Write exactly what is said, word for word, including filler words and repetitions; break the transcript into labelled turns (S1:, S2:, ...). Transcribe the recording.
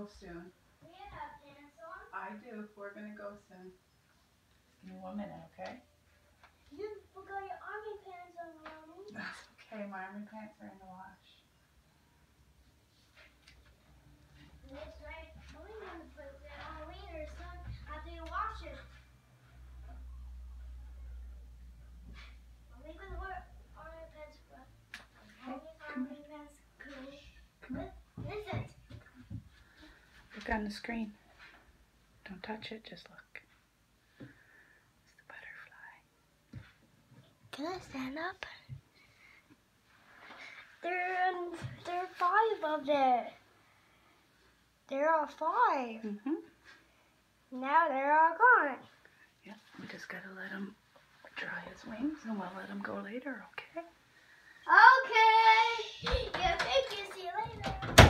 S1: go soon.
S2: Do you have pants on?
S1: I do. We're going to go soon. Just give me one minute, okay?
S2: You forgot your army pants on, Mommy.
S1: That's okay. My army pants are in the wash.
S2: That's right. Mommy's going to put it on later, son, after you wash it. Mommy's going to wear army pants for Mommy's army pants. Cool.
S1: Come here.
S2: Listen.
S1: Look on the screen. Don't touch it, just look. It's the butterfly.
S2: Can I stand up? There, um, there are five of there. There are five.
S1: Mm-hmm.
S2: Now they're all gone.
S1: Yep, we just gotta let him dry his wings and we'll let him go later, okay?
S2: Okay. Yeah, thank you. See you later.